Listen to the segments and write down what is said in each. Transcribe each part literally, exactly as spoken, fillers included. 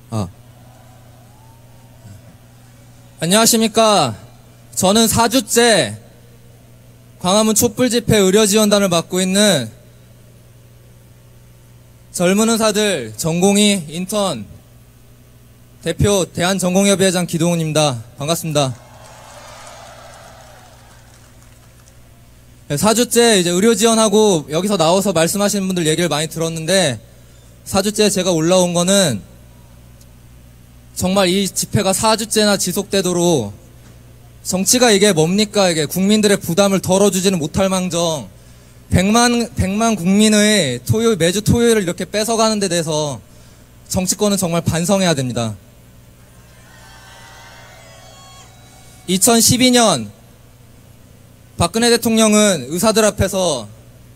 아. 안녕하십니까. 저는 사 주째 광화문 촛불집회 의료지원단을 맡고 있는 젊은 의사들 전공의 인턴 대표 대한전공협의회 장 기동훈입니다. 반갑습니다. 사 주째 이제 의료지원하고 여기서 나와서 말씀하시는 분들 얘기를 많이 들었는데, 사 주째 제가 올라온 거는 정말 이 집회가 사 주째나 지속되도록 정치가 이게 뭡니까? 이게 국민들의 부담을 덜어주지는 못할 망정 백만, 백만 국민의 토요일, 매주 토요일을 이렇게 뺏어가는 데 대해서 정치권은 정말 반성해야 됩니다. 이천십이 년 박근혜 대통령은 의사들 앞에서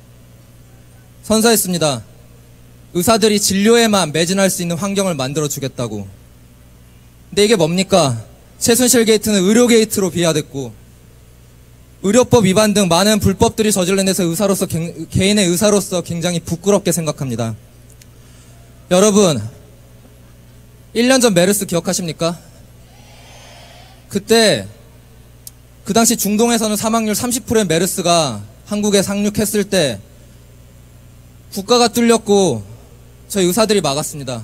선서했습니다. 의사들이 진료에만 매진할 수 있는 환경을 만들어주겠다고. 근데 이게 뭡니까? 최순실 게이트는 의료 게이트로 비화됐고, 의료법 위반 등 많은 불법들이 저질른 데서 의사로서, 개인의 의사로서 굉장히 부끄럽게 생각합니다. 여러분, 일 년 전 메르스 기억하십니까? 그때 그 당시 중동에서는 사망률 삼십 퍼센트의 메르스가 한국에 상륙했을 때 국가가 뚫렸고 저희 의사들이 막았습니다.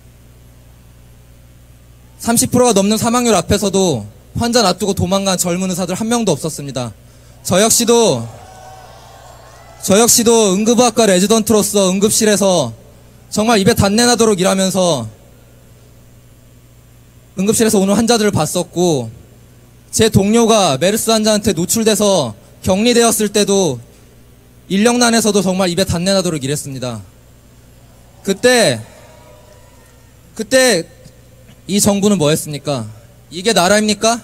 삼십 퍼센트가 넘는 사망률 앞에서도 환자 놔두고 도망간 젊은 의사들 한 명도 없었습니다. 저 역시도 저 역시도 응급의학과 레지던트로서 응급실에서 정말 입에 단내 나도록 일하면서 응급실에서 오는 환자들을 봤었고, 제 동료가 메르스 환자한테 노출돼서 격리되었을 때도 인력난에서도 정말 입에 단내 나도록 일했습니다. 그때 그때 이 정부는 뭐 했습니까? 이게 나라입니까?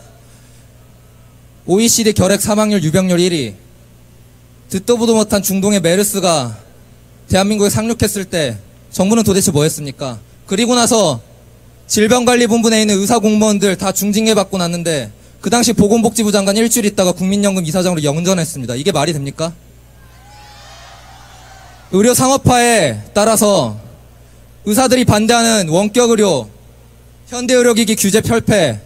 오이시디 결핵 사망률 유병률 일 위, 듣도 보도 못한 중동의 메르스가 대한민국에 상륙했을 때 정부는 도대체 뭐 했습니까? 그리고 나서 질병관리본부 내에 있는 의사 공무원들 다 중징계 받고 났는데, 그 당시 보건복지부 장관 일주일 있다가 국민연금 이사장으로 영전했습니다. 이게 말이 됩니까? 의료 상업화에 따라서 의사들이 반대하는 원격의료, 현대의료기기 규제 펼폐,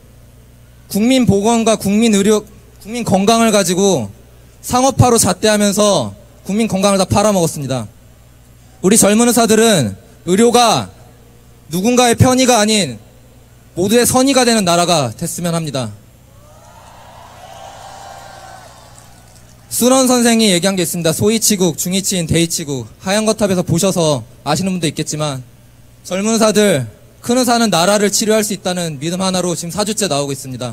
국민보건과 국민의료, 국민건강을 가지고 상업화로 잣대하면서 국민건강을 다 팔아먹었습니다. 우리 젊은 의사들은 의료가 누군가의 편의가 아닌 모두의 선의가 되는 나라가 됐으면 합니다. 순원 선생이 얘기한 게 있습니다. 소이치국, 중이치인, 대이치국. 하얀 거탑에서 보셔서 아시는 분도 있겠지만, 젊은 의사들, 큰 의사는 나라를 치료할 수 있다는 믿음 하나로 지금 사 주째 나오고 있습니다.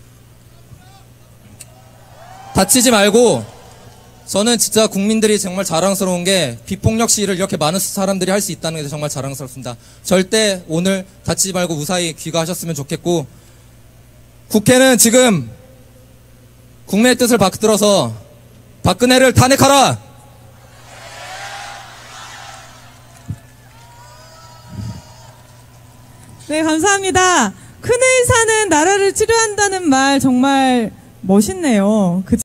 다치지 말고, 저는 진짜 국민들이 정말 자랑스러운 게 비폭력 시위를 이렇게 많은 사람들이 할 수 있다는 게 정말 자랑스럽습니다. 절대 오늘 다치지 말고 무사히 귀가하셨으면 좋겠고, 국회는 지금 국민의 뜻을 받들어서 박근혜를 탄핵하라! 네, 감사합니다. 큰 의사는 나라를 치료한다는 말 정말 멋있네요. 그